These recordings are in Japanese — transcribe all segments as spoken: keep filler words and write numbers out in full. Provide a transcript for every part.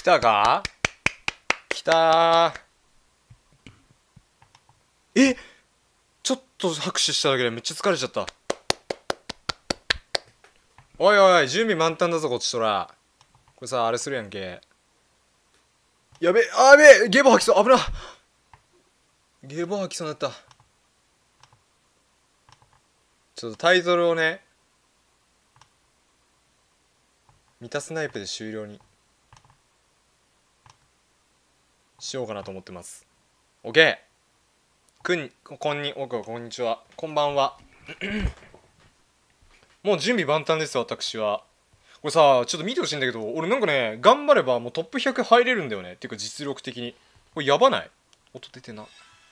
来たか来たー。え、ちょっと拍手しただけでめっちゃ疲れちゃった。おいおい、準備満タンだぞこっちとら。これさ、あれするやんけ。やべ、あやべえ、ゲボ吐きそう、危な。ゲボ吐きそうになった。ちょっとタイトルをね、ミタスナイプで終了にしようかなと思ってます。オッケー。くん、こんに、おこんにちは。こんばんは。もう準備万端です、私は。これさ、ちょっと見てほしいんだけど、俺なんかね、頑張ればもうトップひゃく入れるんだよね。っていうか実力的に。これやばない？音出てな。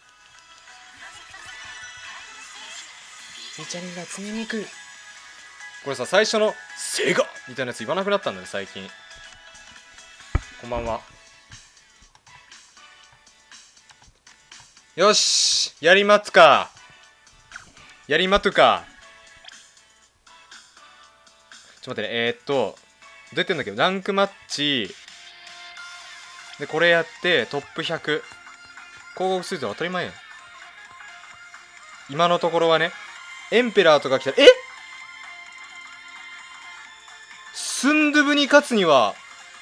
ミチャリンが常に来る。これさ、最初のセガみたいなやつ言わなくなったんだよ、最近。こんばんは。よし、やりまつか。やりまとか。ちょっと待ってね、えー、っと、どうやってんだっけど、ランクマッチ。で、これやって、トップひゃく。広告すると当たり前やん。今のところはね、エンペラーとか来たら、えスンドゥブに勝つには、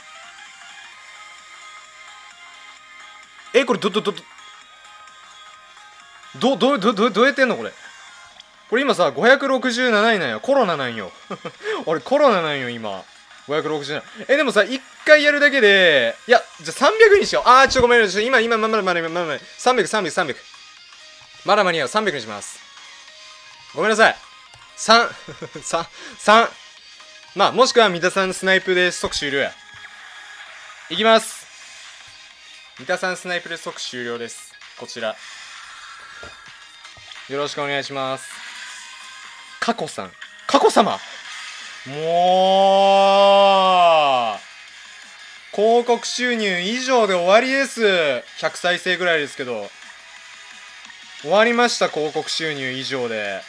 え、これど、ど、ど、ど、ど、ど、ど、ど、どうやってんのこれ。これ今さ、ごひゃくろくじゅうなないなんよ。コロナなんよ。俺コロナなんよ、今。ごひゃくろくじゅうなな。え、でもさ、いっかいやるだけで、いや、じゃあさんびゃくにしよう。あー、ちょっとごめんなさい。今、今、まだまだまだまだまだ。さんびゃく、さんびゃく、さんびゃく。まだ間に合う。さんびゃくにします。ごめんなさい。さん、さん、さん。まあ、もしくは三田さんスナイプで即終了や。いきます。三田さんスナイプで即終了です。こちら。よろしくお願いします。カコさん。カコ様もう広告収入以上で終わりです。ひゃく再生ぐらいですけど。終わりました、広告収入以上で。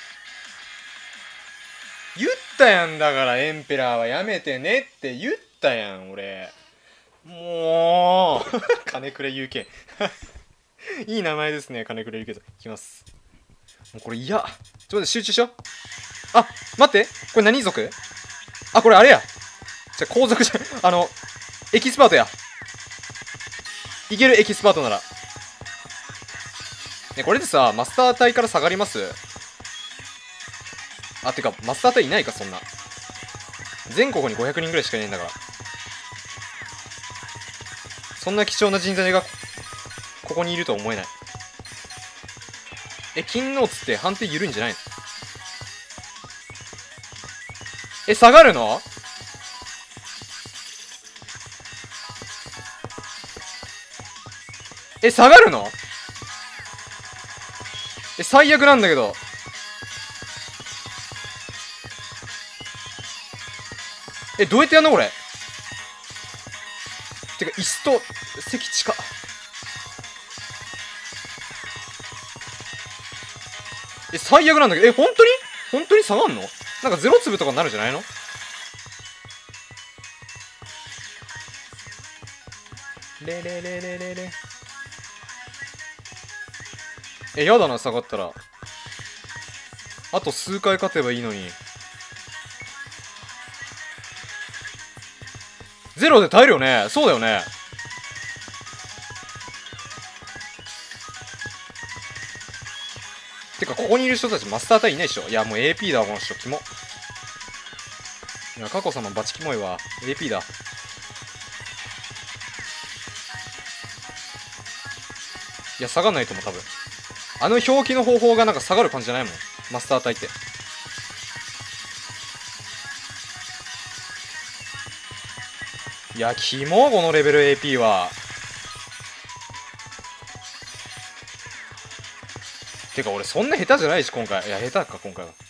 言ったやんだから、エンペラーはやめてねって言ったやん、俺。もう金くれ ユーケー いい名前ですね、金くれ ユーケー と。いきます。もうこれ嫌。ちょっと待って、集中しよう。あ、待って、これ何族？あ、これあれや。じゃあ、皇族じゃ、あの、エキスパートや。いける、エキスパートなら。ね、これでさ、マスター隊から下がります？あ、てか、マスター隊いないか、そんな。全国にごひゃくにんぐらいしかいないんだから。そんな貴重な人材が、ここにいるとは思えない。え、金ノーツって判定緩いんじゃないの？え、下がるの？え、下がるの？え、最悪なんだけど。え、どうやってやんのこれ。てか、椅子と席近っ。え、最悪なんだけど。え、本当に本当に下がんの？なんかゼロ粒とかになるんじゃないの？レレレレレレ。え、やだな、下がったら。あと数回勝てばいいのに。ゼロで耐えるよね。そうだよね。てか、ここにいる人たちマスター隊いないでしょ。いや、もう エーピー だわ、この人。キモ。いや、カコ様バチキモいわ。エーピー だ。いや、下がんないと思う、多分。あの表記の方法がなんか下がる感じじゃないもん。マスター隊って。いや、キモ、このレベル エーピー は。てか、俺そんな下手じゃないし、今回。いや、下手か、今回は。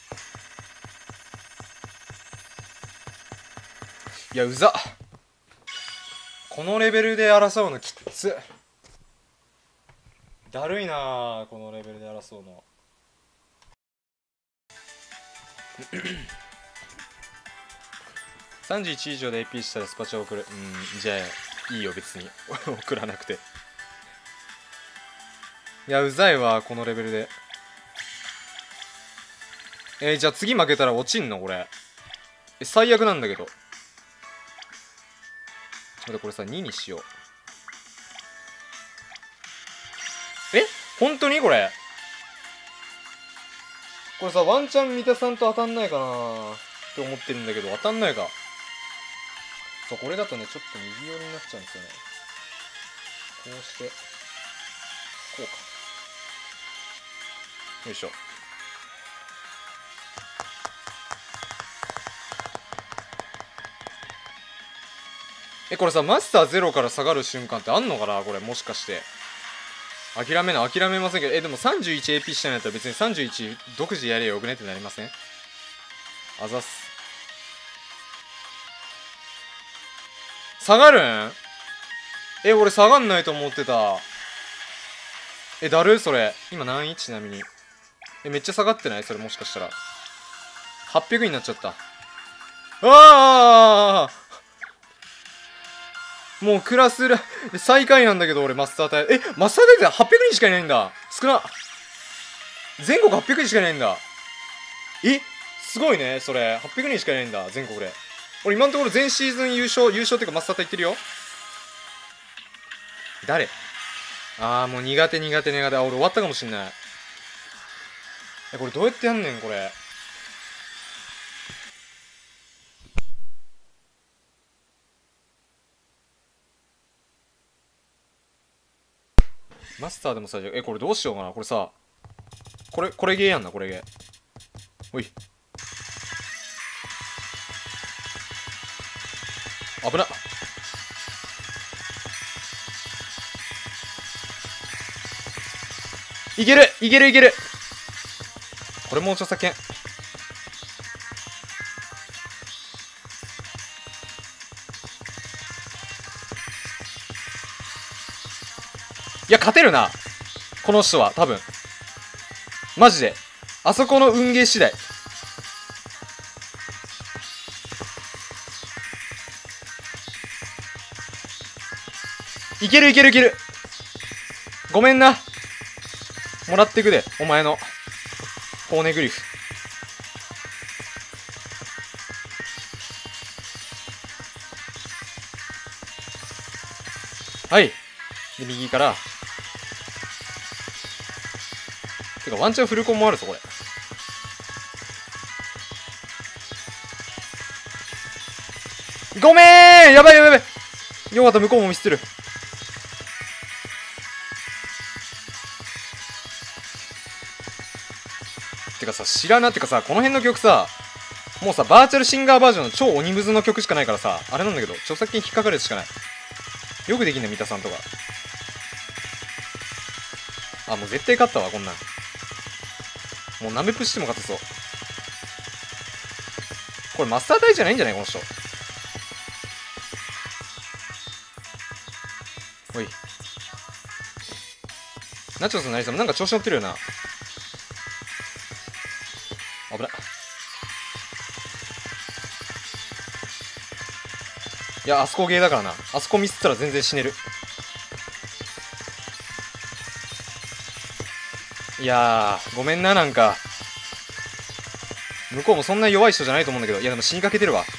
いや、うざっ。このレベルで争うのきっつ。だるいな、このレベルで争うの。さんじゅういち以上で エーピー したらスパチャを送る。うん、じゃあいいよ別に送らなくて。いやうざいわこのレベルで。えー、じゃあ次負けたら落ちんのこれ。え最悪なんだけど。ちょっと待ってこれさににしよう。え本当にこれこれさワンチャン三田さんと当たんないかなって思ってるんだけど、当たんないか。そうこれだとねちょっと右寄りになっちゃうんですよね。こうしてこうか。よいしょ。えこれさマスターゼロから下がる瞬間ってあんのかなこれ。もしかして諦めな諦めませんけど。えでも さんじゅういちエーピー したんやったら別にさんじゅういち独自やれよよくねってなりません？あざっす。下がるん？え俺下がんないと思ってた。えだるそれ今何位ちなみに。えめっちゃ下がってないそれ。もしかしたらはっぴゃくになっちゃった。ああもうクラス最下位なんだけど俺マスター隊。えマスター隊ってはっぴゃくにんしかいないんだ。少な。全国はっぴゃくにんしかいないんだ。えすごいねそれ。はっぴゃくにんしかいないんだ全国で。俺今のところ全シーズン優勝優勝っていうかマスター隊いってるよ。誰？ああもう苦手苦手苦手。あ俺終わったかもしんない。えこれどうやってやんねんこれ。マスターでもさえこれどうしようかな。これさこれこれゲーやんなこれゲー。おい危なっ。いけるいけるいける。これもう著作権。いや勝てるなこの人は多分マジで。あそこの運ゲー次第。いけるいけるいける。ごめんなもらってくでお前のコーネグリフ。はいで右からてかワンチャンフルコンもあるぞこれ。ごめーんやばいやばいやばい。よかった向こうもミスってる。てかさ知らなってかさこの辺の曲さもうさバーチャルシンガーバージョンの超鬼ムズの曲しかないからさあれなんだけど著作権引っかかるやつしかない。よくできんね三田さんとか。あもう絶対勝ったわこんなん。もうナメプしても勝てそう。これマスター隊じゃないんじゃないこの人。おいナチョスの成さんもなんか調子乗ってるよな。危な。いやあそこゲーだからな。あそこミスったら全然死ねる。いやーごめんななんか向こうもそんな弱い人じゃないと思うんだけど。いやでも死にかけてるわ。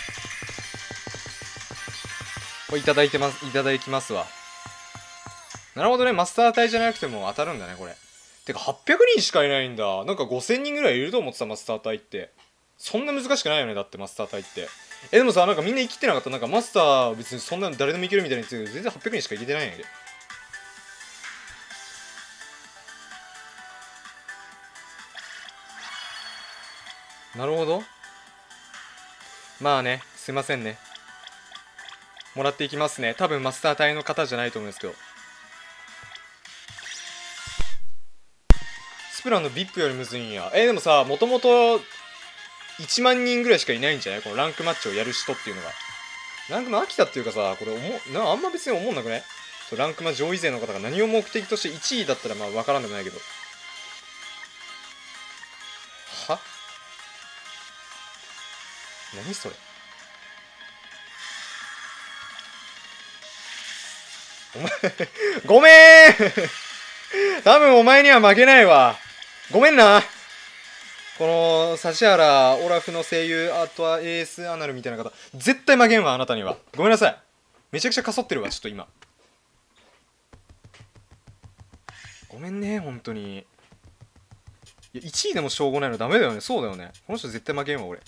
これいただいてますいただきますわ。なるほどねマスター隊じゃなくても当たるんだねこれ。てかはっぴゃくにんしかいないんだ。なんかごせんにんぐらいいると思ってたマスター隊って。そんな難しくないよねだってマスター隊って。えでもさなんかみんな生きてなかった。なんかマスター別にそんなの誰でもいけるみたいに言ってるけど全然はっぴゃくにんしかいけてないんやけど。なるほど。まあねすいませんねもらっていきますね。多分マスター隊の方じゃないと思うんですけど。スプラの ブイアイピー よりむずいんや。えー、でもさもともといちまんにんぐらいしかいないんじゃないこのランクマッチをやる人っていうのが。ランクマ飽きたっていうかさこれ思なあんま別に思んなくね。ランクマ上位勢の方が何を目的としていちいだったらまあ分からんでもないけど。は何それ。 お前ごめー多分お前には負けないわ。ごめんな。この指原オラフの声優、あとはエースアナルみたいな方、絶対負けんわ、あなたには。ごめんなさい。めちゃくちゃかそってるわ、ちょっと今。ごめんね、本当に。いや、いちいでもしょうごないのダメだよね。そうだよね。この人絶対負けんわ、俺。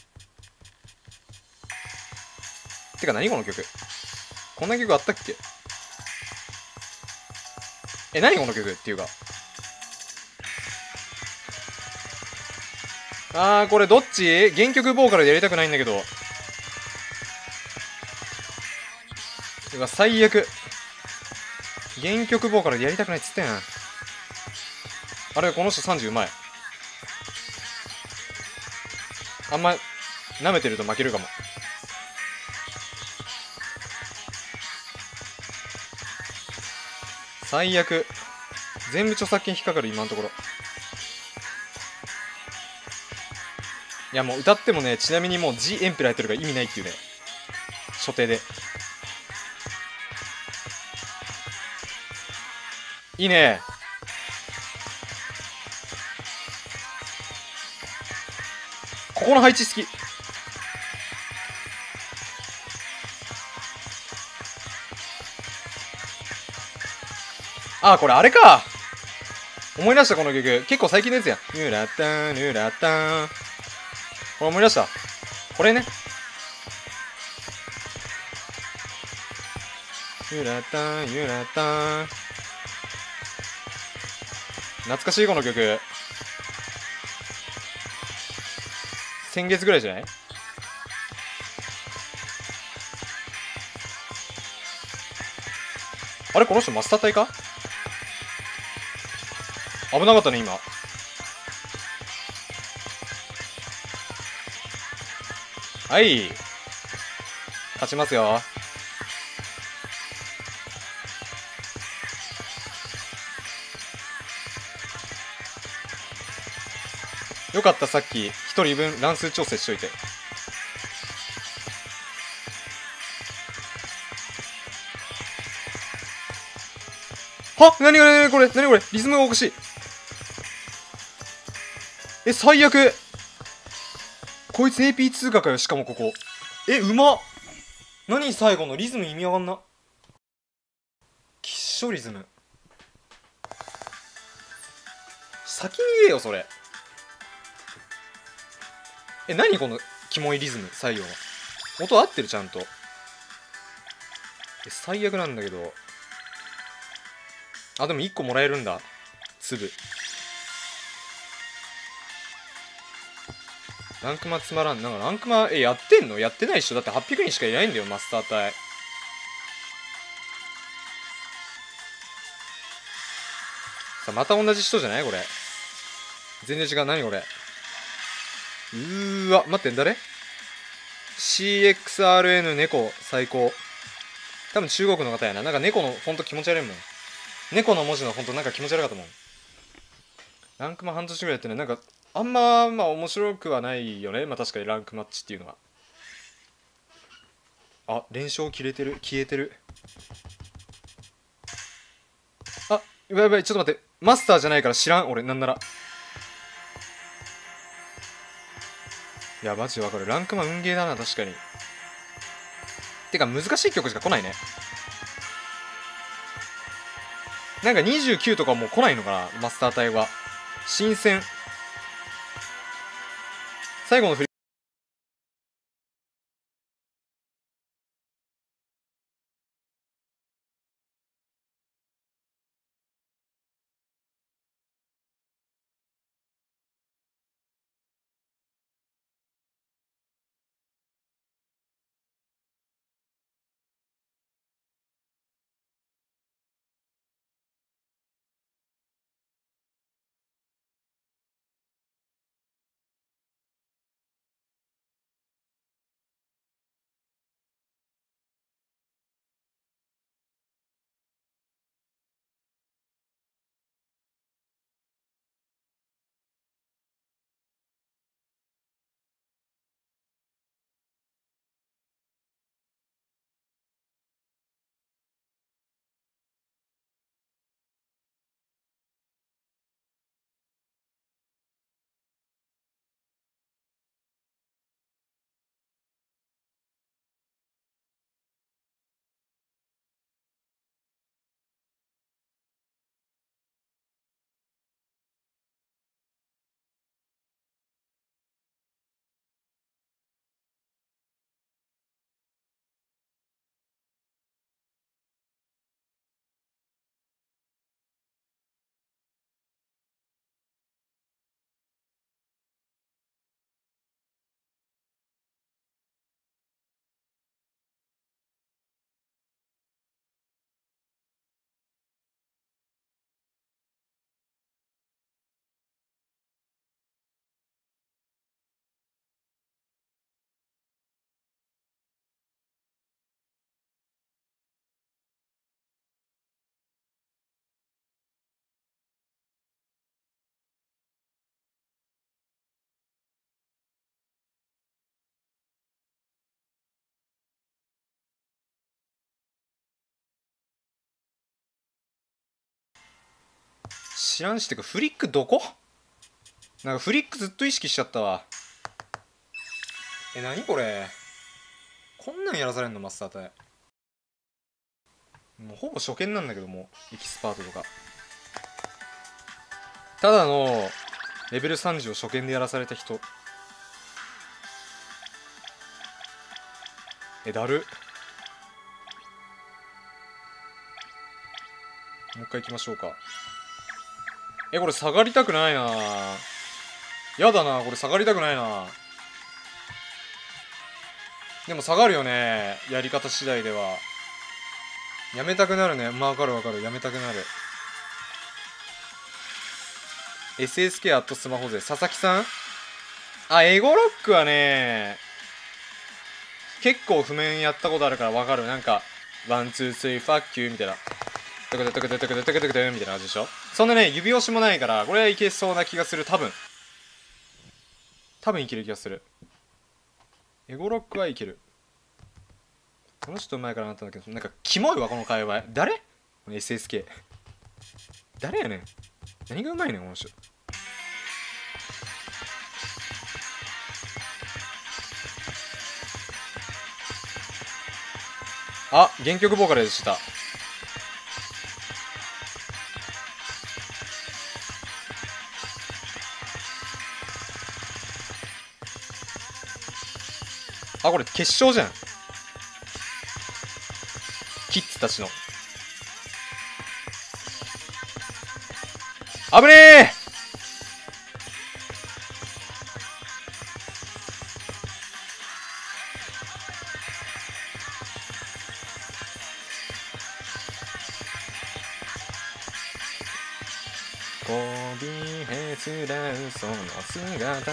てか、何この曲。こんな曲あったっけ。え、何この曲っていうか。あー、これどっち？原曲ボーカルでやりたくないんだけど。うわ、最悪。原曲ボーカルでやりたくないっつってん。あれ、この人さんじゅううまい。あんま、舐めてると負けるかも。最悪。全部著作権引っかかる、今のところ。いや、もう歌ってもね、ちなみにもう G エンペラーやってるから意味ないっていうね。所定で。いいね。ここの配置好き。あー、これあれか。思い出した、この曲。結構最近のやつや。ぬらったん、ぬらったん。これ思い出した。これね。ゆらったん、ゆらったん。懐かしい、この曲。先月ぐらいじゃない？あれ、この人マスター隊か？危なかったね、今。はい。勝ちますよ。よかった、さっき一人分乱数調整しといて。はっ、なにこれ、なにこれ、なにこれ、リズムがおかしい。え、最悪。こいつ エーピー 通過かよ、しかもここ。え、うまっ。何最後のリズム意味わかんな。きっしょリズム。先に言えよ、それ。え、何このキモいリズム、最後の。音合ってる、ちゃんと。え、最悪なんだけど。あ、でもいっこもらえるんだ。粒。ランクマつまらん。なんかランクマ、え、やってんの？やってないっしょ。だってはっぴゃくにんしかいないんだよ、マスター隊。さ、また同じ人じゃないこれ。全然違う。何これ。うーわ、待って、誰？ シーエックスアールエヌ 猫、最高。多分中国の方やな。なんか猫のフォント気持ち悪いもん。猫の文字のフォントなんか気持ち悪かったもん。ランクマ半年ぐらいやってね、なんか、あんま、まあ面白くはないよね。まあ確かにランクマッチっていうのは。あ、連勝切れてる、消えてる。あ、やばいやばい、ちょっと待って。マスターじゃないから知らん、俺、なんなら。いや、マジでわかる。ランクマ運ゲーだな、確かに。てか、難しい曲しか来ないね。なんかにじゅうきゅうとかもう来ないのかな、マスター隊は。新鮮。最後の振り知らんし、てかフリックどこ？なんかフリックずっと意識しちゃったわ。え、なにこれ。こんなんやらされんのマスター隊。もうほぼ初見なんだけども、エキスパートとか。ただのレベルさんじゅうを初見でやらされた人。え、だる。もう一回行きましょうか。え、これ下がりたくないな。やだな、これ下がりたくないな。でも下がるよね、やり方次第では。やめたくなるね。まあ、わかるわかる。やめたくなる。エスエスケー アットスマホ勢。佐々木さん。あ、エゴロックはね、結構譜面やったことあるからわかる。なんか、ワン、ツー、スリー、ファッキューみたいな。トクトクトクトクトクトクトクみたいな感じでしょ。そんなね、指押しもないから、これはいけそうな気がする。多分。多分いける気がする。エゴロックはいける。この人前からなったんだけど、なんか、キモいわ、この界隈。誰？ エスエスケー。誰やねん。何がうまいねん、この人。あ、原曲ボーカルでした。あ、これ決勝じゃん。キッズたちの。危ねえ。こびへつらうその姿。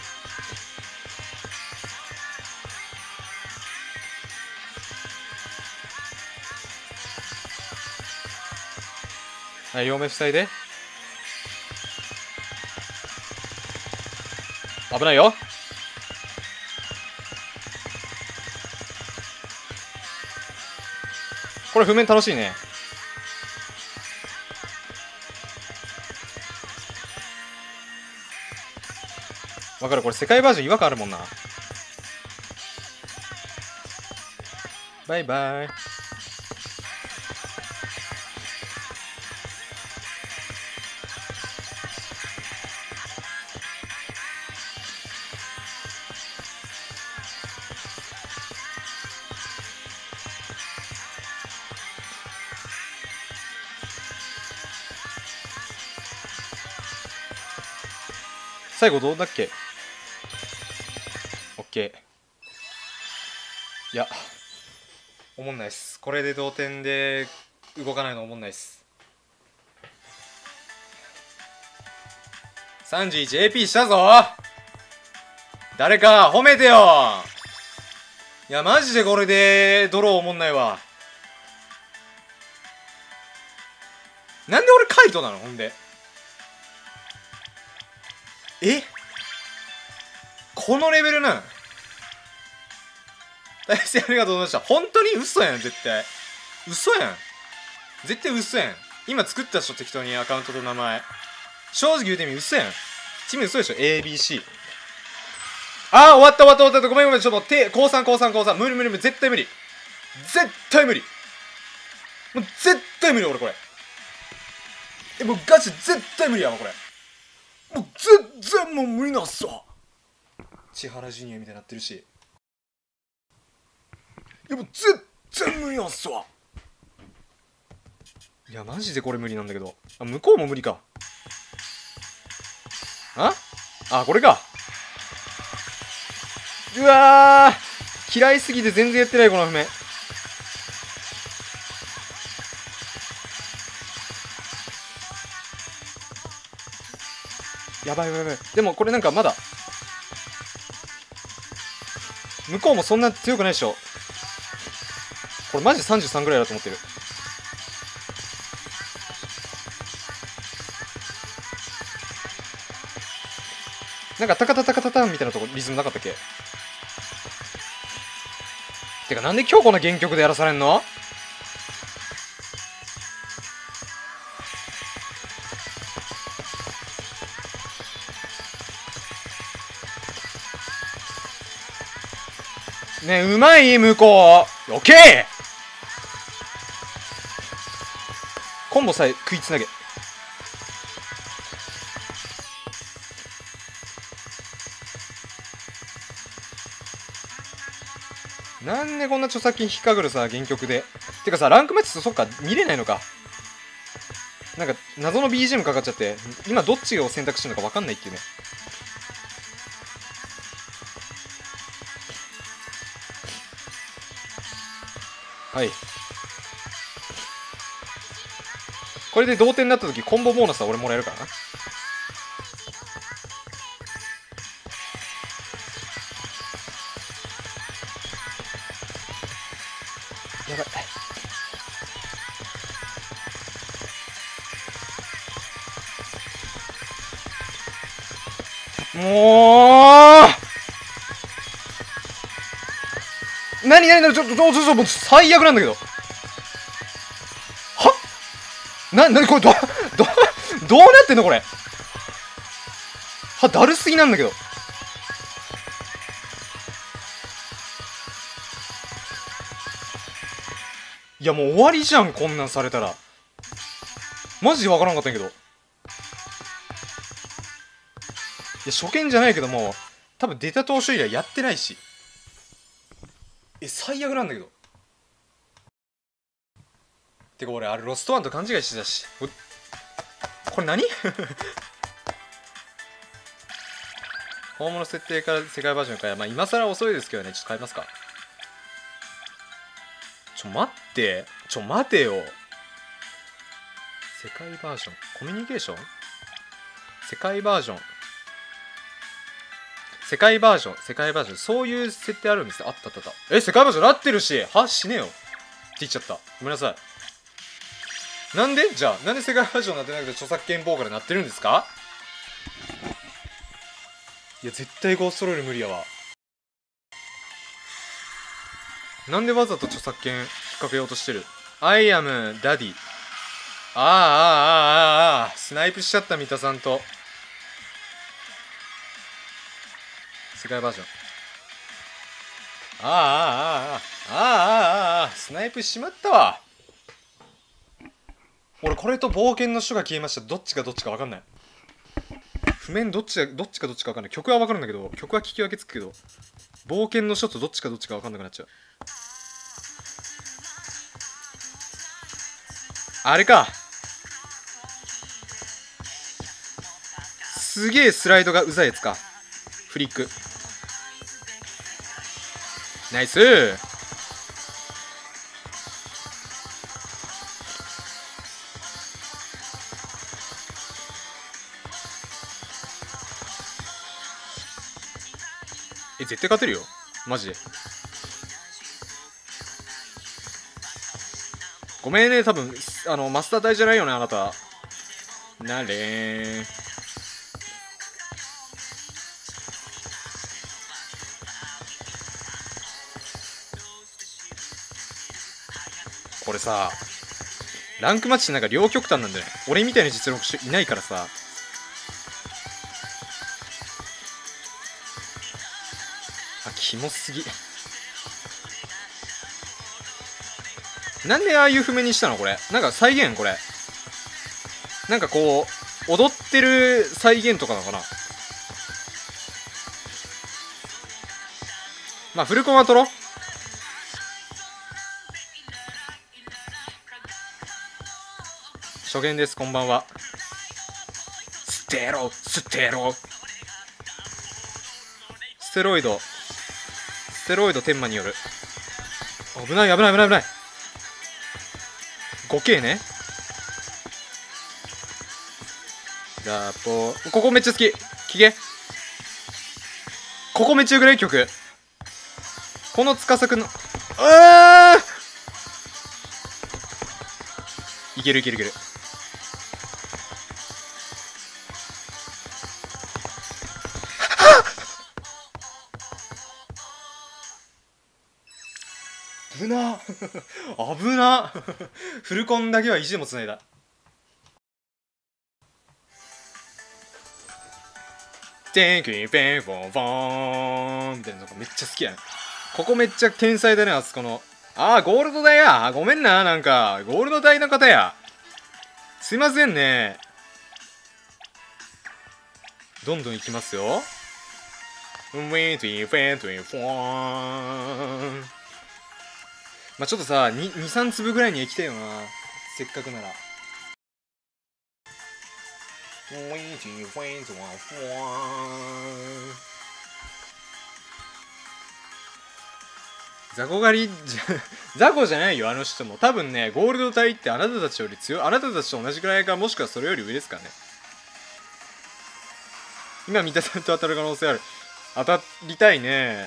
はい、両目塞いで。危ないよ。これ譜面楽しいね。わかる。これ世界バージョン違和感あるもんな。バイバイ。最後どうだっけ？オッケー。いや、おもんないっす。これで同点で動かないのおもんないっす。さんじゅういちエーピー したぞ。誰か褒めてよ。いやマジでこれでドローおもんないわ。なんで俺カイトなのほんで。え、このレベルなん。大変ありがとうございました。本当に嘘やん、絶対。嘘やん。絶対嘘やん。今作った人適当にアカウントと名前。正直言うてみ、嘘やん。チーム嘘でしょ ?エービーシー。あー、終わった終わった終わった。ごめんごめん。ちょっと手、降参降参降参。無理無理無理。絶対無理。絶対無理。もう絶対無理俺これ。え、もうガチ絶対無理やわこれ。もう全然もう無理なんすわ。千原ジュニアみたいになってるし。いやもう全然無理なんすわ。いやマジでこれ無理なんだけど。あ、向こうも無理か。ああ、これか。うわー、嫌いすぎて全然やってないこの譜面。やばいやばいやばい。でもこれなんかまだ向こうもそんな強くないでしょ。これマジさんじゅうさんぐらいだと思ってる。なんかタカタタカタタンみたいなとこリズムなかったっけ。てかなんで今日こんな原曲でやらされんの。 ねえ、うまい向こう。オッケー。コンボさえ食いつなげ。なんでこんな著作権引っかかるさ、原曲で。てかさ、ランクマッチとそっか、見れないのか。なんか、謎の ビージーエム かかっちゃって、今どっちを選択してるのか分かんないっていうね。はい。これで同点になった時、コンボボーナスは俺もらえるからな。やばい。もうなになになにちょっとちょっとちょっと最悪なんだけど。はな、なにこれど、ど、どうなってんのこれ。は、だるすぎなんだけど。いやもう終わりじゃん、こんなんされたら。マジでわからんかったんやけど。いや、初見じゃないけども、多分出た当初以来やってないし。え、最悪なんだけど。てか俺、あれロストワンと勘違いしてたし。これ何本物設定から世界バージョンかや。まあ今更遅いですけどね、ちょっと変えますか。ちょ待って。ちょ待てよ。世界バージョン。コミュニケーション世界バージョン。世界バージョン。世界バージョン。そういう設定あるんですよ。あったあったあった。え、世界バージョンなってるし。は死ねよ。って言っちゃった。ごめんなさい。なんでじゃあ、なんで世界バージョンなってなくて著作権ボーカルなってるんですか？いや、絶対ゴーストロール無理やわ。なんでわざと著作権引っ掛けようとしてる？ I am daddy。ああ、ああ、ああ、ああ、スナイプしちゃった、三田さんと。世界バージョン。ああ、ああ、ああ、ああ、ああ、スナイプしまったわ。俺、これと冒険の書が消えました。どっちがどっちか分かんない。譜面どっちがどっちかどっちか分かんない。曲は分かるんだけど、曲は聞き分けつくけど、冒険の書とどっちかどっちか分かんなくなっちゃう。あれか。すげえスライドがうざいやつか。フリック。ナイスー。え、絶対勝てるよ。マジで。ごめんね、多分、あの、マスター隊じゃないよね、あなた。なれー。これさ、ランクマッチってなんか両極端なんだよね。俺みたいな実力者いないからさ。あ、キモすぎ。なんでああいう譜面にしたのこれ。なんか再現これ。なんかこう、踊ってる再現とかなのかな。まあ、フルコンは取ろう。初見です、こんばんは。ステロ、ステロ。ステロイド。ステロイド天魔による。危ない危ない危ない危ない。ごケー ね。ラポここめっちゃ好き。聞け。ここめっちゃよくない曲。この司くんのあーいけるいけるいける。危な危なフルコンだけは意地でもつないだ。テンキーペンフォンフォンみたいなのがめっちゃ好きやね。 ここめっちゃ天才だね、あそこの。ああ、ゴールド台や。ごめんな、なんか、ゴールド台の方や。すいませんね。どんどんいきますよ。ウィントゥイフェントゥイフォーン。まあちょっとさ、に、に、さん粒ぐらいに行きたいよな。せっかくなら。ウィントゥイフェントゥイフォーン。雑魚狩りじゃ、雑魚じゃないよ、あの人も。多分ね、ゴールド隊ってあなたたちより強い、あなたたちと同じくらいか、もしくはそれより上ですからね。今、三田さんと当たる可能性ある。当たりたいね。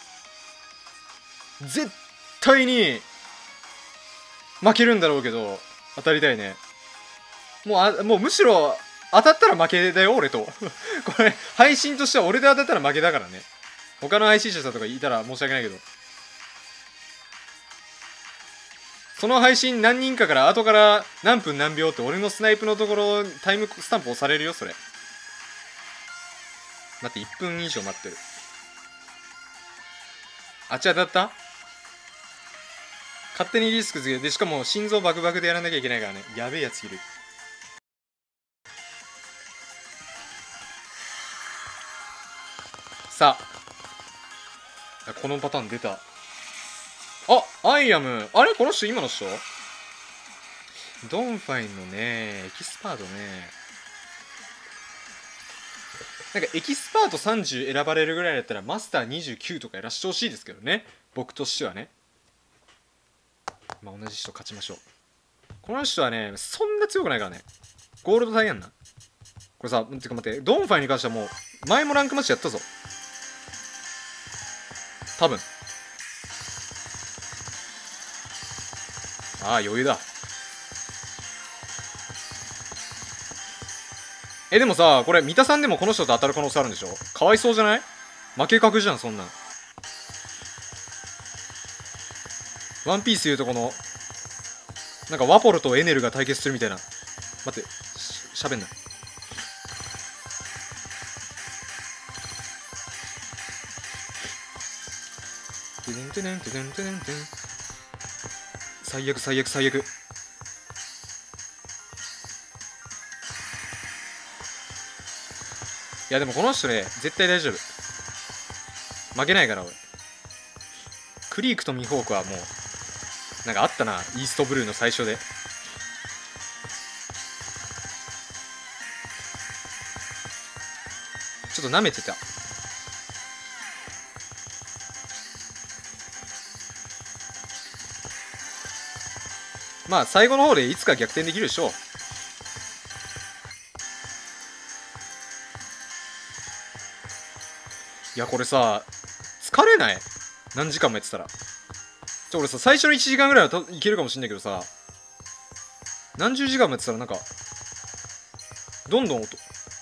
絶対に、負けるんだろうけど、当たりたいね。もう、あ、もうむしろ、当たったら負けだよ、俺と。これ、配信としては俺で当たったら負けだからね。他の配信者さんとかいたら申し訳ないけど。その配信何人かから後から何分何秒って俺のスナイプのところタイムスタンプ押されるよ、それ。待って、いっぷん以上待ってる。あっち当たった？勝手にリスクつけて、でしかも心臓バクバクでやらなきゃいけないからね。やべえやついる。さあ、このパターン出た。あ、アイアム。あれこの人今の人？ドンファインのね、エキスパートね。なんかエキスパートさんじゅう選ばれるぐらいだったらマスターにじゅうきゅうとかやらしてほしいですけどね。僕としてはね。まあ同じ人勝ちましょう。この人はね、そんな強くないからね。ゴールドタイやんな。これさ、てか待って、ドンファイに関してはもう、前もランクマッチやったぞ。多分。ああ、余裕だ。え、でもさ、これ、三田さんでもこの人と当たる可能性あるんでしょ？かわいそうじゃない？負け確じゃん、そんなん。ワンピースいうとこの、なんかワポロとエネルが対決するみたいな。待って、し、しゃべんな。最悪最悪最悪。いやでもこの人ね、絶対大丈夫。負けないから俺。クリークとミホークはもうなんかあったな、イーストブルーの最初で。ちょっと舐めてた。まあ最後の方でいつか逆転できるでしょう。いやこれさ、疲れない？何時間もやってたら。ちょ俺さ、最初のいちじかんぐらいはいけるかもしんないけどさ、何十時間もやってたらなんかどんどん音。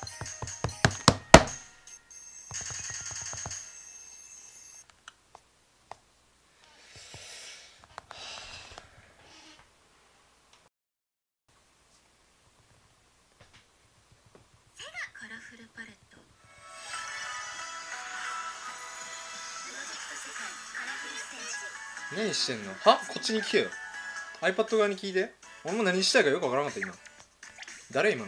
何してんの？は？こっちに聞けよ。 iPad 側に聞いて。俺も何したいかよくわからなかった今。誰今の。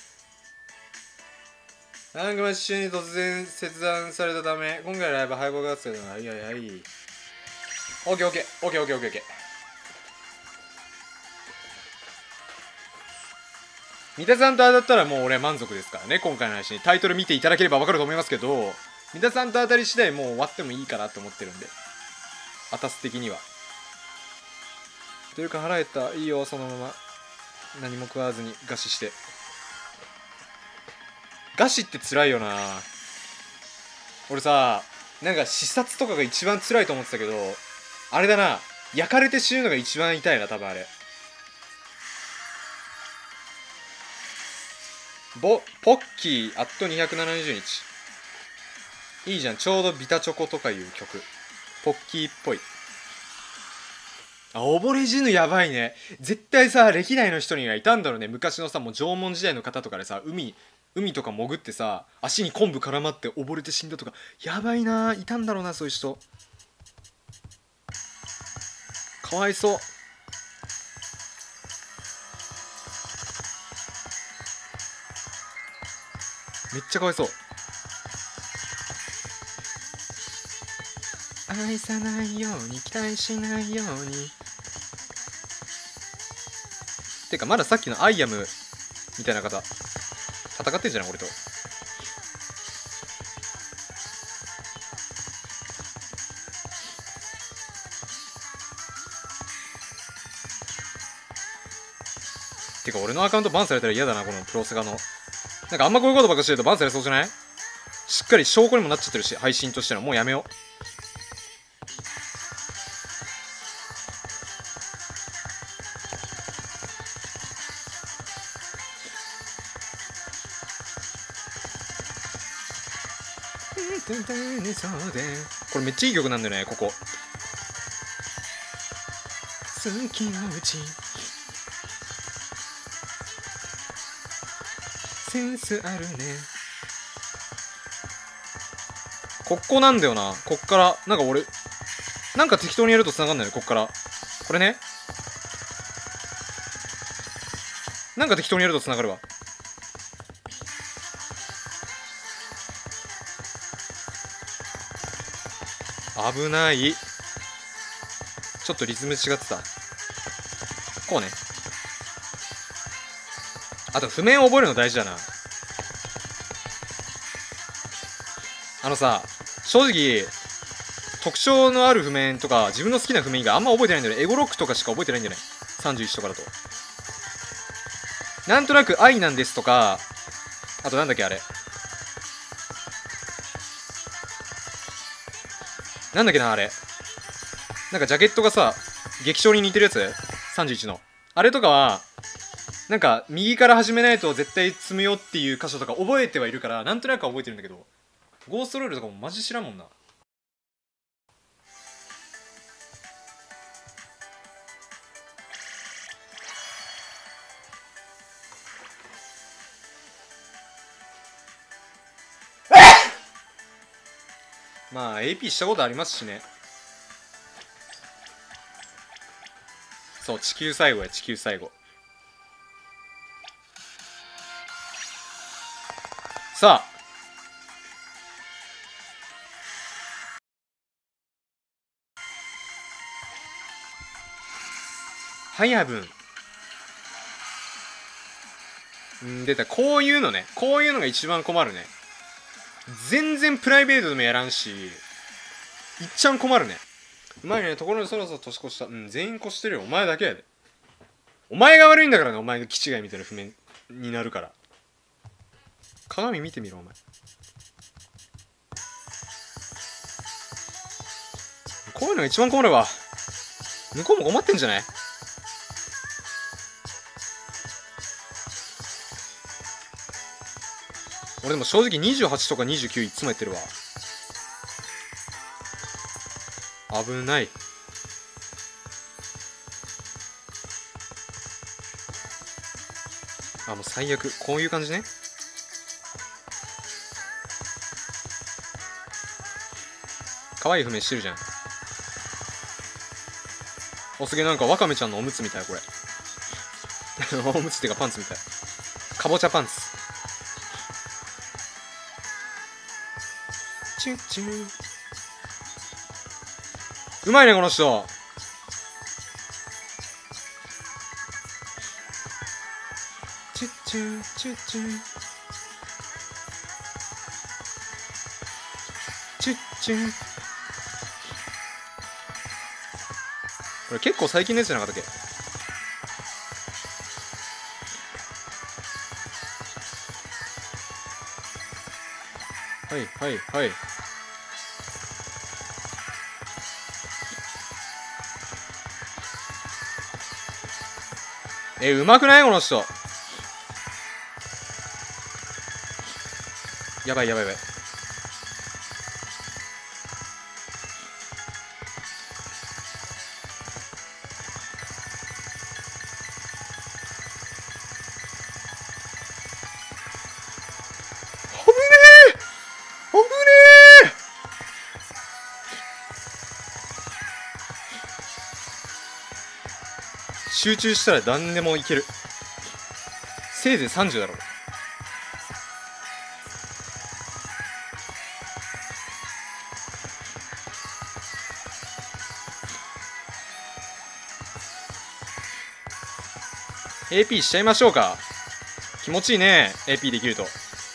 ラングマッチ中に突然切断されたため今回のライブ敗北がつけたな。いやいやいい。オッケーオッケーオッケーオッケーオッケーオッケー。三田さんと当たったらもう俺は満足ですからね。今回の話にタイトル見ていただければ分かると思いますけど、三田さんと当たり次第もう終わってもいいかなと思ってるんで、アタス的には。というか払えた。いいよ、そのまま何も食わずに餓死して。餓死って辛いよな。俺さ、なんか視察とかが一番辛いと思ってたけど、あれだな、焼かれて死ぬのが一番痛いな、多分あれ。ボポッキーアットにひゃくななじゅうにち。いいじゃん、ちょうどビタチョコとかいう曲。ポッキーっぽい。あ、溺れ死ぬやばいね。絶対さ、歴代の人にはいたんだろうね。昔のさ、もう縄文時代の方とかでさ、海海とか潜ってさ、足に昆布絡まって溺れて死んだとか、やばいな、いたんだろうな、そういう人。 かわいそう。めっちゃかわいそう。愛さないように期待しないように。てかまださっきのアイアムみたいな方戦ってんじゃない俺と。てか俺のアカウントバンされたら嫌だな、このプロセガの。なんかあんまこういうことばっかしてるとバンされそうじゃない？しっかり証拠にもなっちゃってるし、配信としての。もうやめよう。これめっちゃいい曲なんだよね、ここ。好きなうちセンスあるね。ここなんだよな。こっからなんか俺なんか適当にやると繋がんないよ。こっからこれね、なんか適当にやると繋がるわ。危ない。ちょっとリズム違ってた。こうね。あと譜面を覚えるの大事だな。あのさ、正直特徴のある譜面とか自分の好きな譜面以外あんま覚えてないんだよね。エゴロックとかしか覚えてないんだよね。さんじゅういちとかだと。なんとなく愛なんですとか、あとなんだっけあれ、なんだっけなあれ、なんかジャケットがさ劇場に似てるやつ、さんじゅういちのあれとかはなんか右から始めないと絶対積むよっていう箇所とか覚えてはいるから、なんとなくは覚えてるんだけど、ゴーストロールとかもマジ知らんもんな。まあ エーピー したことありますしね。そう、地球最後や、地球最後。さあはやぶんん出た。こういうのね、こういうのが一番困るね。全然プライベートでもやらんし、いっちゃん困るね。うまいね。ところでそろそろ年越した。うん、全員越してるよ。お前だけやで。お前が悪いんだからね。お前が気違いみたいな譜面になるから。鏡見てみろお前。こういうのが一番困るわ。向こうも困ってんじゃない？俺でも正直にじゅうはちとかにじゅうきゅういつもやってるわ。危ない。あ、もう最悪。こういう感じね。可愛い譜面してるじゃん。お、すげえ。なんかワカメちゃんのおむつみたいこれ。おむつっていうかパンツみたい。かぼちゃパンツ。チュッチュうまいねこの人。チュッチュチュッチュチュッチュ。これ結構最近のやつじゃなかったっけ？はいはいはい。え、うまくないこの人。やばいやばいやばい。 集中したら何でもいける。せいぜいさんじゅうだろ。エーピー しちゃいましょうか。気持ちいいね エーピー できると。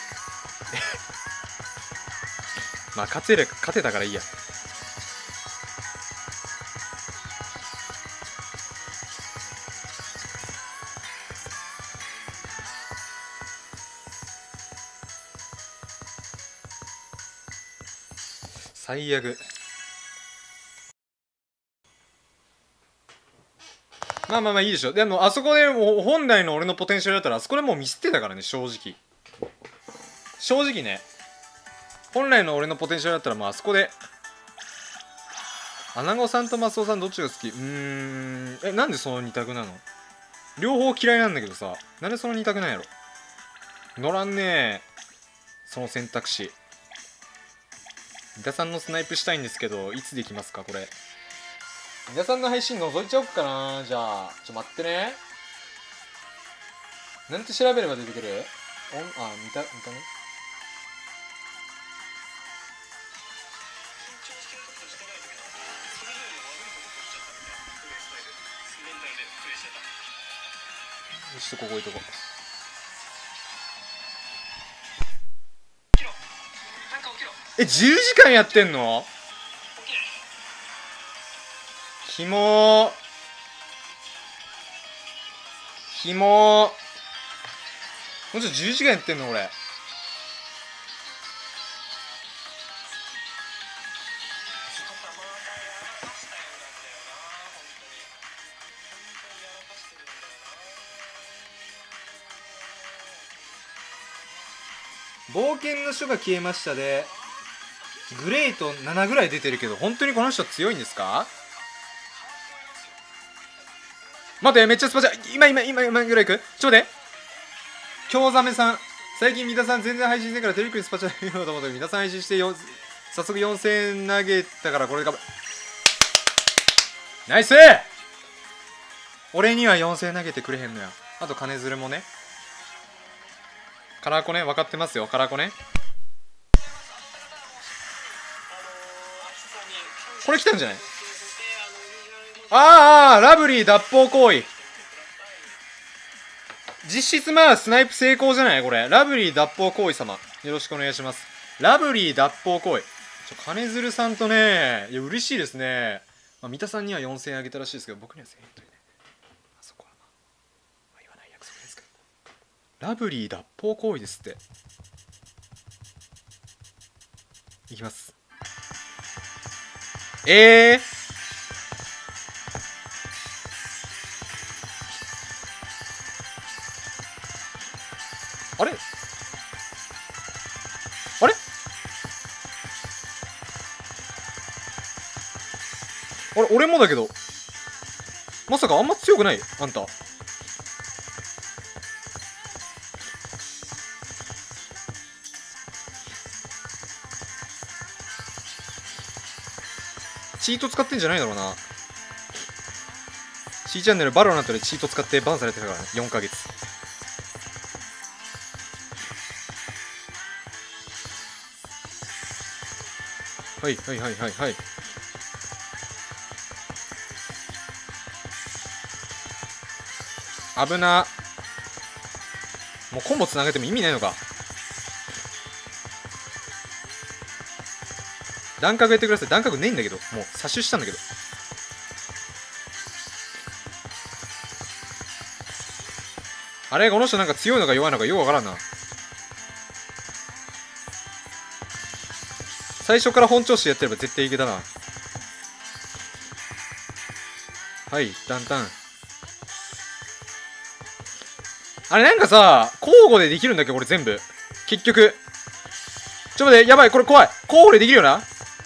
まあ勝てる勝てたからいいや。最悪。まあまあまあいいでしょ。でもあそこでもう本来の俺のポテンシャルだったらあそこでもうミスってたからね、正直。正直ね。本来の俺のポテンシャルだったらもうあそこで。アナゴさんとマスオさんどっちが好き？うーん。え、なんでその二択なの？両方嫌いなんだけどさ。なんでその二択なんやろ？乗らんねえ。その選択肢。三田さんのスナイプしたいんですけど、いつできますかこれ。三田さんの配信覗いちゃおっかな。じゃあ、ちょ待ってね。なんて調べれば出てくる？おん、あ、見た、見たね。よしとここ置いとこう。え、じゅうじかんやってんの？ひもー。ひもー。もうちょっとじゅうじかんやってんのこれ。冒険の書が消えましたで、グレートななぐらい出てるけど、本当にこの人強いんですか？待って、めっちゃスパチャ。今今今今ぐらいいく？ちょっと待って。京ザメさん、最近三田さん全然配信してからテレビクにスパチャ見ようと思って三田さん配信してよ、早速よんせんえん投げたからこれでかぶ。ナイス！俺にはよんせんえん投げてくれへんのや。あと金づるもね。カラーコね、分かってますよ、カラーコね。これ来たんじゃない？あーあー、ラブリー脱法行為。実質まあスナイプ成功じゃないこれ。ラブリー脱法行為様。よろしくお願いします。ラブリー脱法行為。ちょ、金鶴さんとね、いや、嬉しいですね。まあ、三田さんにはよんせんえんあげたらしいですけど、僕にはせんえんというね。あそこはまあ、まあ、言わない約束ですけど。ラブリー脱法行為ですって。いきます。えーあれあれあれ俺もだけど。まさかあんま強くないあんた。チート使ってんじゃないだろうな。C チャンネルバロナントでチート使ってバンされてたからね。よんかげつ。はいはいはいはいはい。危な。もうコンボつなげても意味ないのか。段角やってください。段角ねえんだけど。もう殺種したんだけど。あれこの人なんか強いのか弱いのかよくわからんな。最初から本調子やってれば絶対いけたな。はい、ダンタン。あれなんかさ、交互でできるんだっけこれ全部。結局。ちょっと待って、やばい、これ怖い。交互でできるよな。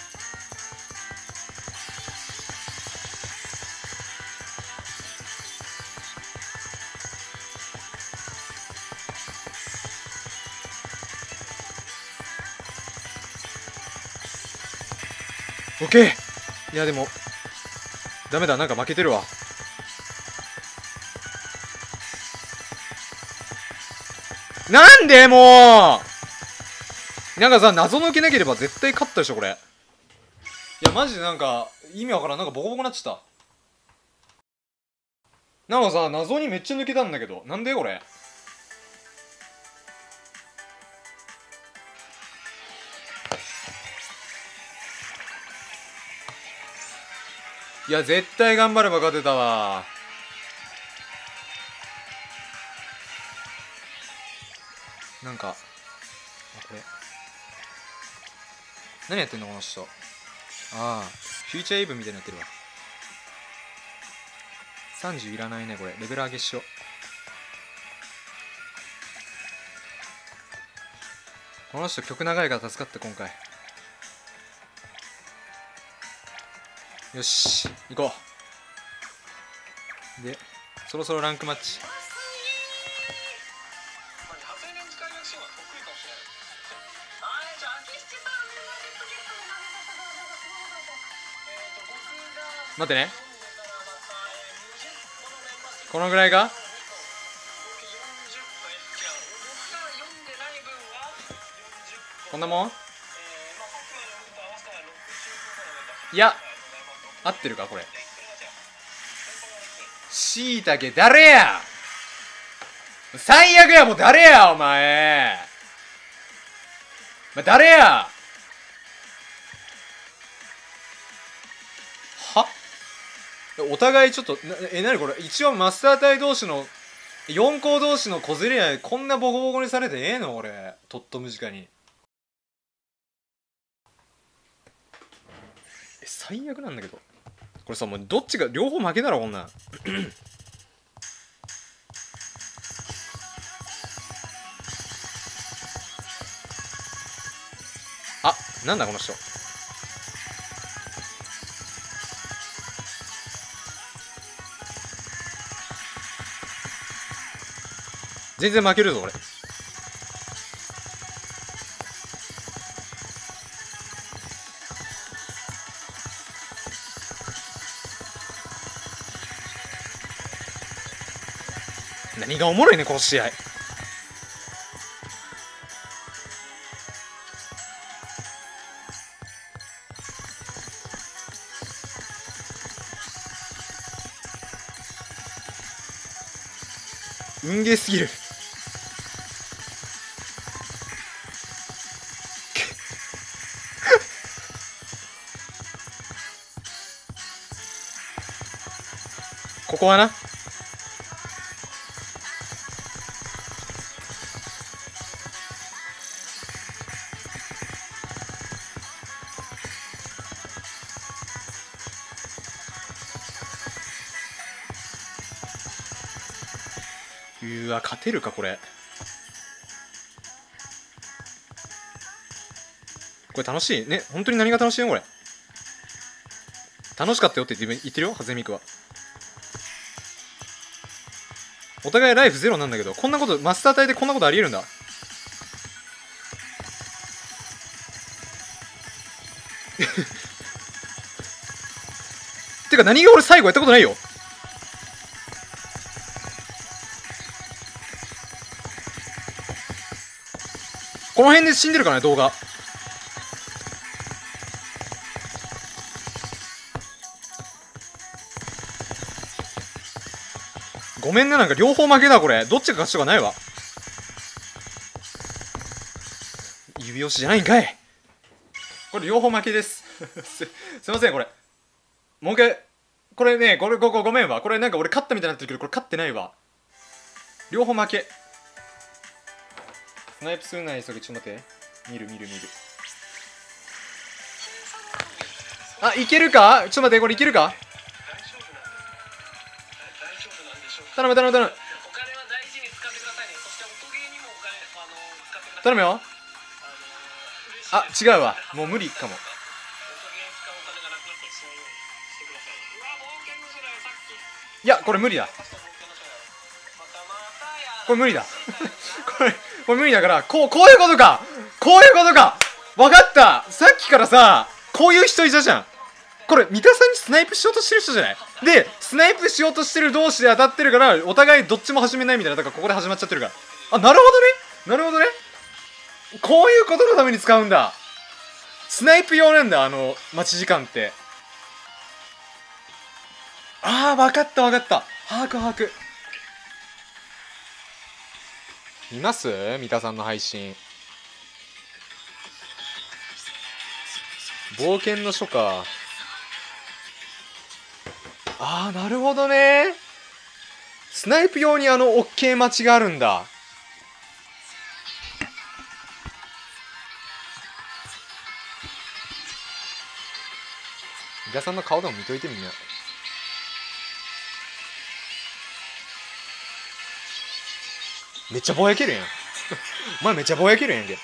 オッケー。いやでもダメだ、なんか負けてるわ。 なんでもうなんかさ、謎抜けなければ絶対勝ったでしょ、これ。いや、マジでなんか、意味わからん。なんかボコボコなっちゃった。なんかさ、謎にめっちゃ抜けたんだけど。なんでこれ。いや、絶対頑張れば勝てたわ。なんか、あ、これ。何やってんのこの人。ああ、フューチャーイブみたいになってるわ。さんじゅういらないね、これ。レベル上げしよう。この人曲長いから助かって、今回。よし、行こう。で、そろそろランクマッチ。待ってね。このぐらいか。こんなもん。いや、合ってるかこれ。しいたけ誰や。最悪や。もう誰やお前。お前誰や。は、お互いちょっとな、え、なにこれ。一応マスター隊同士のよん校同士の小競り合い、こんなボコボコにされてええの俺。とっとむじかに。え、最悪なんだけど。これさ、もうどっちが両方負けだろこんなん。あ、なんだこの人。全然負けるぞ俺。何がおもろいねこの試合。運ゲーすぎる。ここはな。うわ、勝てるかこれ。これ楽しいね。本当に何が楽しいのこれ。楽しかったよって言って言ってるよ、ハゼミクは。お互いライフゼロなんだけど、こんなこと、マスター隊でこんなことありえるんだ。てか何が俺最後やったことないよ。この辺で死んでるからね、動画。ごめんね、なんか両方負けだこれ。どっちが勝ちとかないわ。指押しじゃないんかい。これ両方負けですす, すいませんこれもう一回。これね、これここごめんわ。これなんか俺勝ったみたいになってるけど、これ勝ってないわ。両方負け。スナイプするな、急ぎ。ちょっと待って。見る見る見る。あ、いけるか。ちょっと待って、これいけるか。頼む頼む頼む。頼むよ。あ、違うわ。もう無理かも。いや、これ無理だ。これ無理だこれこれ無理だから、こうこういうことか。こういうことか。分かった。さっきからさ、こういう人いたじゃん。これ三田さんにスナイプしようとしてる人じゃない。でスナイプしようとしてる同士で当たってるから、お互いどっちも始めないみたいな。だからここで始まっちゃってるから。あ、なるほどね。 なるほどね。こういうことのために使うんだ。スナイプ用なんだ、あの待ち時間って。ああ、分かった分かった。把握把握。見ます？三田さんの配信。冒険の書か。ああ、なるほどね。スナイプ用にあの OK 待ちがあるんだ。三田さんの顔でも見といてみんな。めっちゃぼやけるやん。お前めっちゃぼやけるやんけ。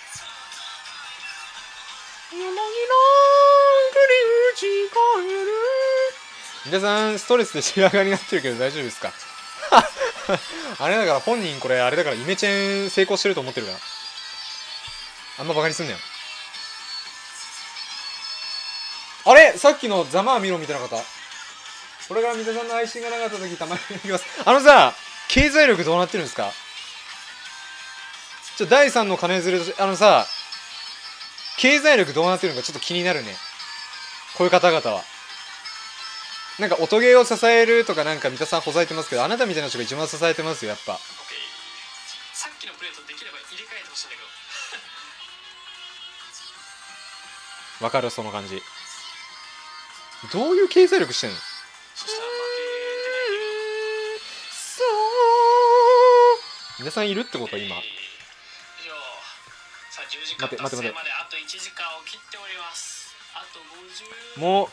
皆さんストレスで白髪になってるけど大丈夫ですか？あれだから本人これあれだからイメチェン成功してると思ってるから、あんまバカにすんなよ。あれさっきのざまあ見ろ見てなかった？これから三田さんの配信がなかった時たまに行きます。あのさ、経済力どうなってるんですか？ちょだいさんの金づるとして、あのさ、経済力どうなってるのかちょっと気になるね。こういう方々はなんか音ゲーを支えるとかなんか三田さんほざいてますけど、あなたみたいな人が一番支えてますよやっぱ。さっきのプレートできれば入れ替えてほしいんだけど。わかるその感じ。どういう経済力してんの？そしたら負けてないよ。そう皆さんいるってこと今。待て待て待て。あといちじかんを切っております。あとごじゅうもう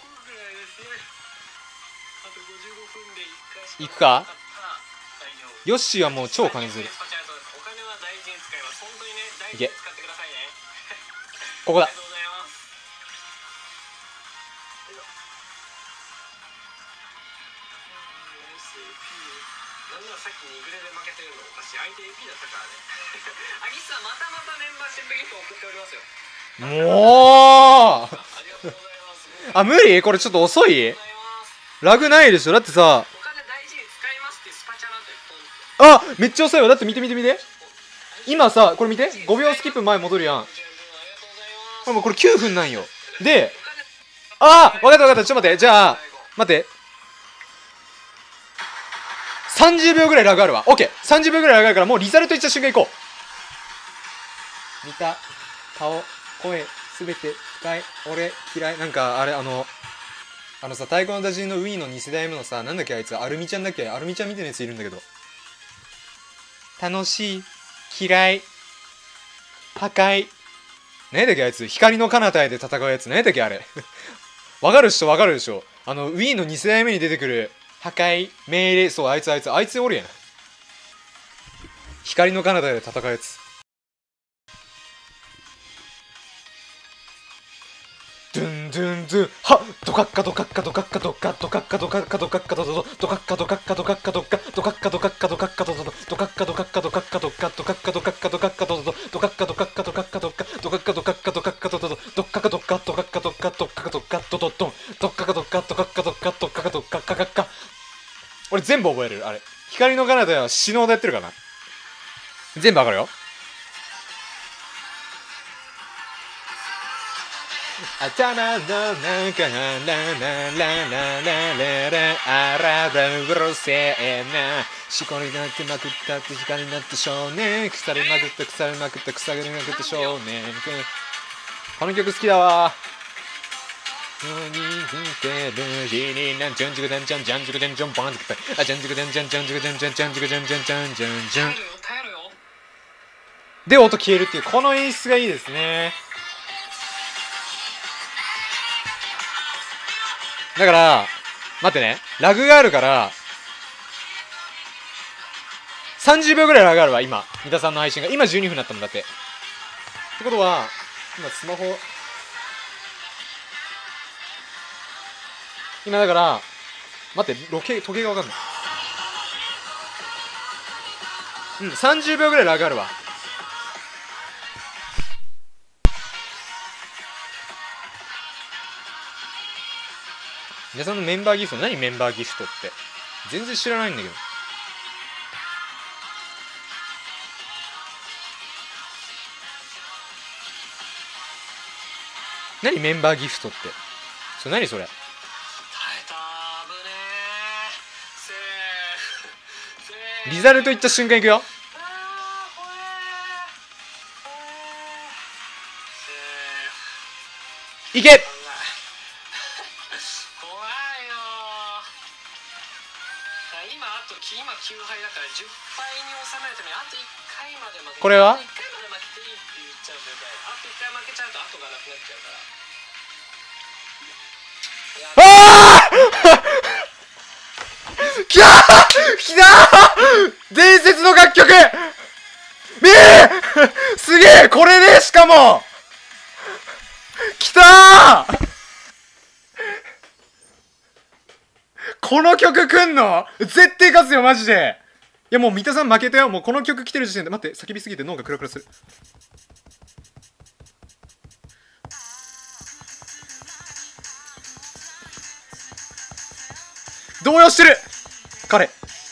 行くか？ヨッシーはもう超金づる。いけ。ここだ。もうあ、無理？これちょっと遅い？ラグないでしょ。だってさ、あ、めっちゃ遅いわ。だって見て見て見て。今さ、これ見て。ごびょうスキップ前戻るやん。これもうこれきゅうふんなんよ。で、あー、わかったわかった。ちょっと待って。じゃあ、待って。さんじゅうびょうぐらいラグあるわ。オッケー。さんじゅうびょうぐらいラグあるから、もうリザルトいった瞬間行こう。見た、顔、声、すべて、深い、俺、嫌い。なんか、あれ、あの、あのさ、太鼓の達人のウィーのに世代目のさ、なんだっけあいつ、アルミちゃんだっけ？アルミちゃんみたいなやついるんだけど。楽しい、嫌い、破壊。何だっけあいつ、光の彼方へで戦うやつ。何だっけあれ。わかる人わかるでしょ。あの、ウィーのに世代目に出てくる、破壊、命令、そう、あいつあいつ、あいつおるやん。光の彼方へで戦うやつ。ドゥンドゥンドゥンはっドカッカドカッカドカッカドカドカッカドカッカドカッカドドドカッカドカッカドカッカドカドカッカドカッカドカッカドドドカッカドカッカドカッカドカドカッカドカッカドカッカドドドカッカドカッカドカッカドカドカッカドカッカドカッカドドドドカッカドカッドカッカドカッドカッドカッドドドンドカカドカッドカッカドカッドカカドカッカカッカ。俺全部覚えれるあれ。光の彼方は死のうでやってるかな。全部わかるよ。あたらの中ラララララララあららうるせえなしこりなってまくったって光になって少年腐りまくった腐りまくった腐りまくった少年。この曲好きだわ。にてる日になんじゃんじゅくでんじゃんじゃんじゅくでんじゃんバンってあじゃんじゅくでんじゃんじゃんじゅくでんじゃんじゃんじゅくでんじゃんじゃんじゃんじゃんで音消えるっていうこの演出がいいですね。だから待ってね、ラグがあるからさんじゅうびょうぐらいラグあるわ今。三田さんの配信が今じゅうにふんだったもんだって。ってことは今スマホ今だから待って時計時計が分かんない。うんさんじゅうびょうぐらいラグあるわ。皆さんのメンバーギフト何？メンバーギフトって全然知らないんだけど。 何メンバーギフトって。それ何それ。リザルトいった瞬間いくよ。いけ。怖いよ。今あと今きゅうはいだからじゅっぱいに収めるためにあといっかいまで負けて、これはいっかいまで負けていいって言っちゃうんだよね。あといっかい負けちゃうと後がなくなっちゃうから。ああきたーきたー伝説の楽曲みーすげえこれでしかもきたーこの曲くんの絶対勝つよマジで。いやもう三田さん負けたよ。もうこの曲来てる時点で待って、叫びすぎて脳がクラクラする。動揺してる彼。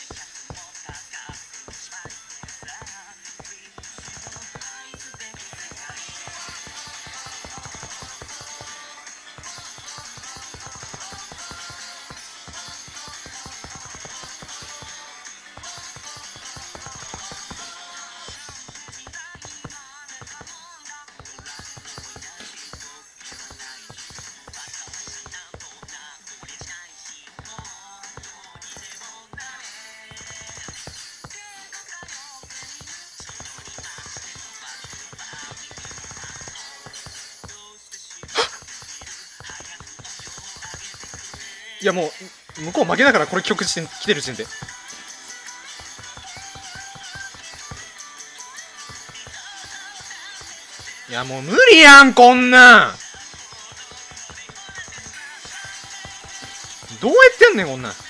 いやもう向こう負けだから、これ曲時点来てる時点で。いやもう無理やんこんなん。どうやってやんねんこんなん。あ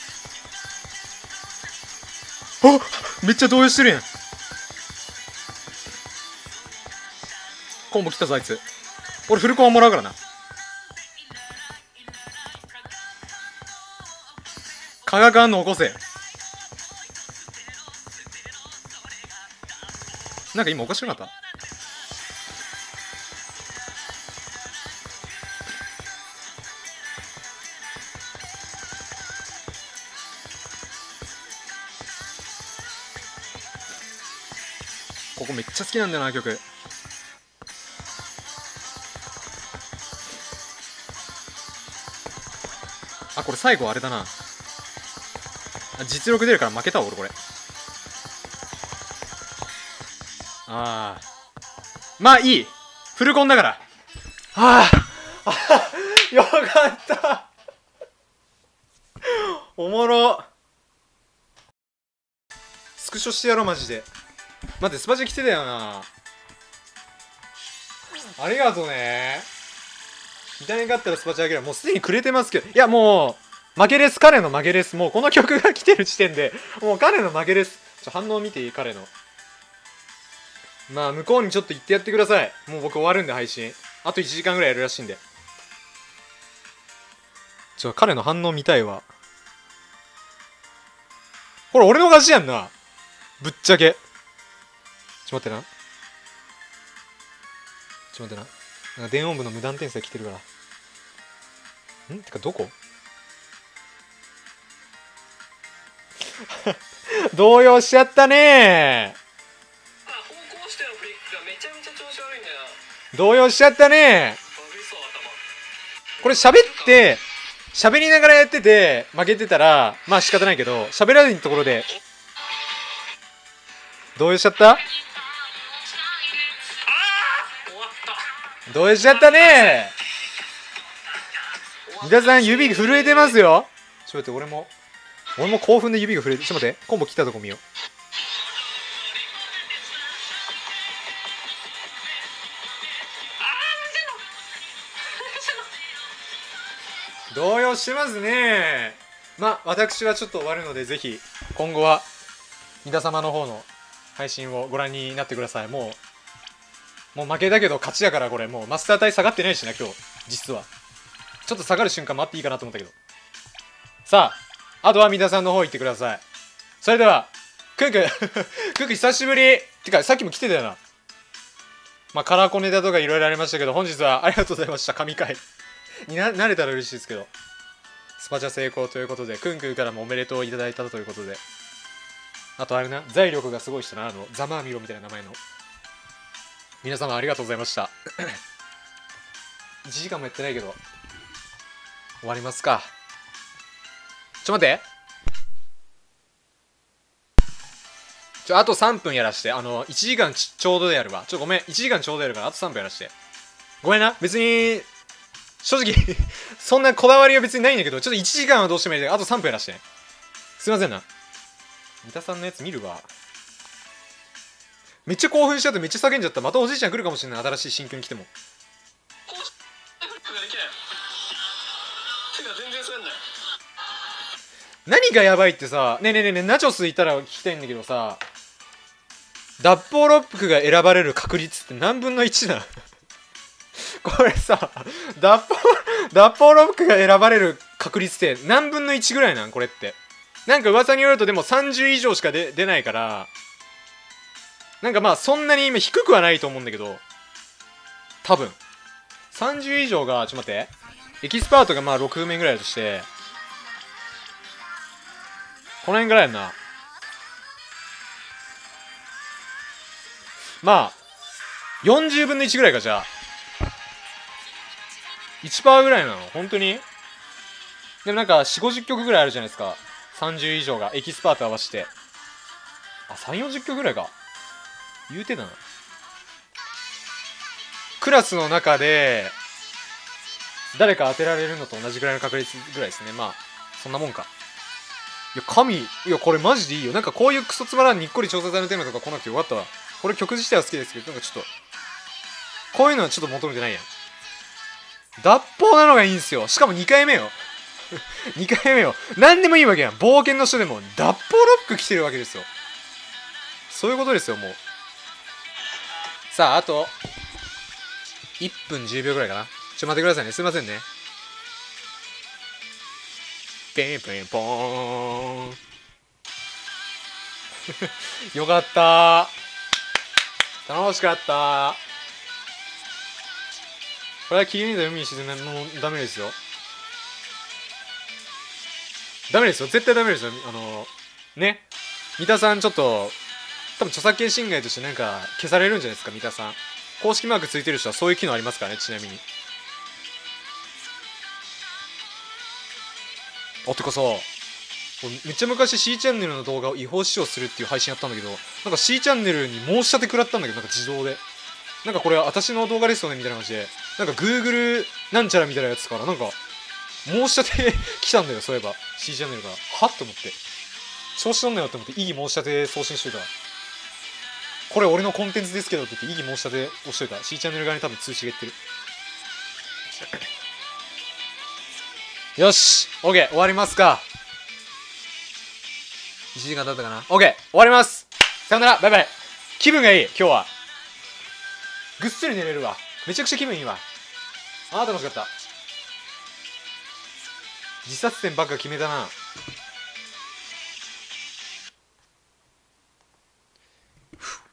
めっちゃ動揺してるやん。コンボ来たぞあいつ。俺フルコンもらうからな。化学反応起こせ。なんか今おかしくなかった。ここめっちゃ好きなんだよな曲。あこれ最後あれだな。実力出るから負けたわ俺これ。ああまあいい、フルコンだから。ああよかったおもろ。スクショしてやろうマジで。待ってスパチャ来てたよな。ありがとうね。痛みがあったらスパチャあげる。もうすでにくれてますけど。いやもう負けです。彼の負けです。もうこの曲が来てる時点でもう彼の負けです。ちょ反応見ていい彼の。まあ向こうにちょっと言ってやってください。もう僕終わるんで配信あといちじかんぐらいやるらしいんで。ちょ彼の反応見たいわ。これ俺の勝ちやんなぶっちゃけ。ちょっと待ってなちょっと待ってな。なんか電音部の無断転生来てるから。んてかどこ動揺しちゃったねー。方向してのフリックがめちゃめちゃ調子悪いんだよな。動揺しちゃったねー。これ喋って喋りながらやってて負けてたらまあ仕方ないけど、喋らないところで動揺しちゃった。動揺しちゃったねー。皆さん指震えてますよ。ちょっと待って俺も俺も興奮で指が震えて。ちょっと待ってコンボ来たとこ見よう。動揺してますね。まあ私はちょっと終わるので、ぜひ今後は皆様の方の配信をご覧になってください。もうもう負けだけど勝ちだから。これもうマスター帯下がってないしな今日。実はちょっと下がる瞬間もあっていいかなと思ったけど。さああとは皆さんの方行ってください。それではクンクンクンクン久しぶり。てかさっきも来てたよな。 まあカラーコネタとかいろいろありましたけど、本日はありがとうございました。神回にな慣れたら嬉しいですけど、スパチャ成功ということで、クンクンからもおめでとういただいたということで、あとあれな、財力がすごい人な、あのザマーミロみたいな名前の皆様ありがとうございましたいちじかんもやってないけど終わりますか。ちょ待って、ちょあとさんぷんやらして、あのいちじかんちちょうどでやるわ。ちょごめん、いちじかんちょうどやるからあとさんぷんやらして、ごめんな。別に正直そんなこだわりは別にないんだけど、ちょっといちじかんはどうしてもやりたい。あとさんぷんやらしてね。すいませんな。三田さんのやつ見るわ。めっちゃ興奮しちゃってめっちゃ叫んじゃった。またおじいちゃん来るかもしれない。新しい新居に来ても。何がやばいってさ、ねえねえねえねえ、ナチョスいたら聞きたいんだけどさ、脱法ロックが選ばれる確率って何分のいちなのこれさ、脱法、脱法ロックが選ばれる確率って何分のいちぐらいなんこれって。なんか噂によるとでもさんじゅう以上しか出ないから、なんかまあそんなに今低くはないと思うんだけど、多分。さんじゅう以上が、ちょっと待って。エキスパートがまあろくめんぐらいだとして、この辺ぐらいやんな。まあ、よんじゅうぶんのいちぐらいか、じゃあ。いちパーセント ぐらいなの本当に。でもなんか、よんじゅう、ごじゅっきょくぐらいあるじゃないですか。さんじゅう以上が。エキスパート合わせて。あ、さんじゅう、よんじゅっきょくぐらいか。言うてたな。クラスの中で、誰か当てられるのと同じぐらいの確率ぐらいですね。まあ、そんなもんか。いや、神、いや、これマジでいいよ。なんかこういうクソつまらんにっこり調査隊のテーマとか来なくてよかったわ。これ曲自体は好きですけど、なんかちょっと、こういうのはちょっと求めてないやん。脱法なのがいいんすよ。しかもにかいめよ。にかいめよ。なんでもいいわけやん。冒険の人でも脱法ロック来てるわけですよ。そういうことですよ、もう。さあ、あと、いっぷんじゅうびょうぐらいかな。ちょ、待ってくださいね。すいませんね。ペンペンポーン。よかったー。楽しかったー。これは霧見た海に沈めるのダメですよ。ダメですよ。絶対ダメですよ。あのー、ね。三田さんちょっと、多分著作権侵害としてなんか消されるんじゃないですか、三田さん。公式マークついてる人はそういう機能ありますからね、ちなみに。あ、てかさ、めっちゃ昔 C チャンネルの動画を違法視聴するっていう配信やったんだけど、なんか C チャンネルに申し立て食らったんだけど、なんか自動で。なんかこれ私の動画ですよねみたいな感じで、なんか Google なんちゃらみたいなやつからなんか申し立て来たんだよ、そういえば C チャンネルから。はっと思って、調子乗んなよって思って異議申し立て送信しといた。これ俺のコンテンツですけどって言って異議申し立て押しといた。 C チャンネル側に多分通知がいってる。よし OK 終わりますか。いちじかん経ったかな。 OK 終わります。さよなら、バイバイ。気分がいい今日は。ぐっすり寝れるわ。めちゃくちゃ気分いいわ。ああ楽しかった。自殺点ばっか決めたな。ふ